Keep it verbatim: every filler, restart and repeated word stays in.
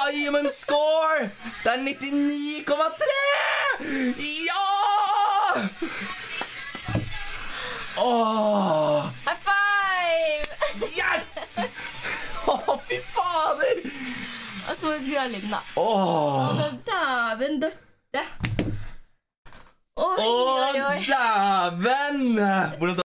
gi meg en score! Det er nittini komma tre! Ja! Åh! High five! Yes! Åh, fy fader! Og så må vi skru av lyden da. Åh! Å, dæven døtte. Oi, Åh, oi, oi. dæven! Hvordan